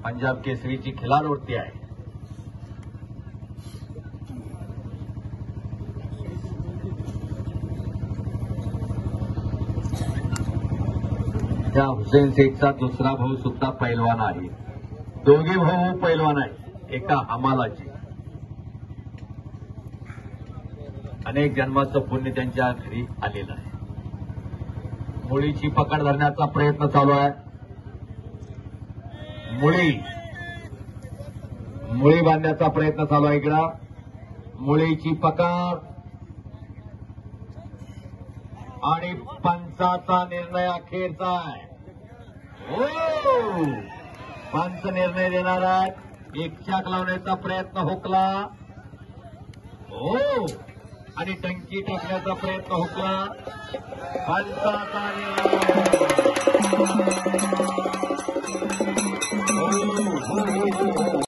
पंजाब केसरीची खिलार उडती आहे. त्या हुसेन शेखचा दुसरा भाऊ सुद्धा पैलवान आहे. दोघे भाऊ पैलवान आहे एका हमालाचे. अनेक जन्माचं पुण्य त्यांच्या घरी आलेलं आहे. मुळीची पकड धरण्याचा प्रयत्न चालू आहे. मुळी बांधण्याचा प्रयत्न चालू आहे. इकडं मुळीची पकड आणि पंचाचा निर्णय अखेरचा आहे. हो, पंच निर्णय देणार आहेत. एक चाक लावण्याचा प्रयत्न हुकला. हो, आणि टंकी टाकण्याचा प्रयत्न हुकला. पंचाचा निर्णय.